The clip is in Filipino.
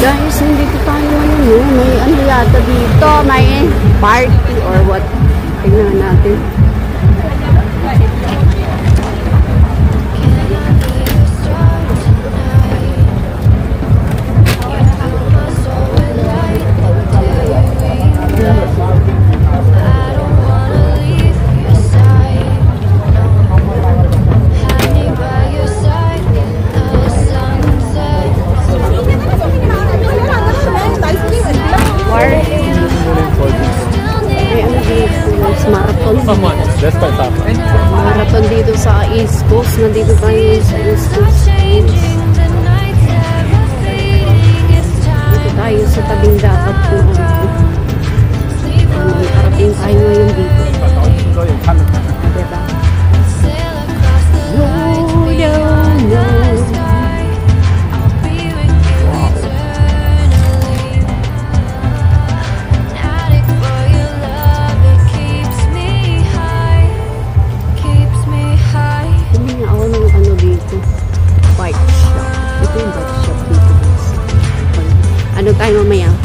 Guys, nandito tayo ngayon, no? May ano yata dito, may party or what. Tingnan natin. Marathon dito sa East Coast. Nandito tayo sa East Coast. Dito tayo sa tabing dapat po. Parating tayo ngayon dito. Diba? Ano tayo mamaya?